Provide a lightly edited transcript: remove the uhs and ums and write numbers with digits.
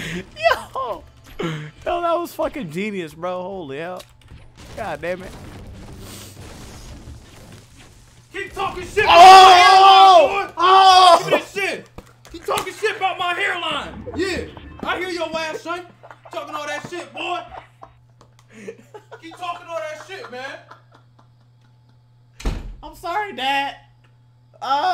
Yo! Yo, that was fucking genius, bro. Holy hell. God damn it. Keep talking shit about my hairline, boy. Oh! Give me that shit. Keep talking shit about my hairline. Yeah. I hear your ass, son. Talking all that shit, boy. Keep talking all that shit, man. I'm sorry, Dad.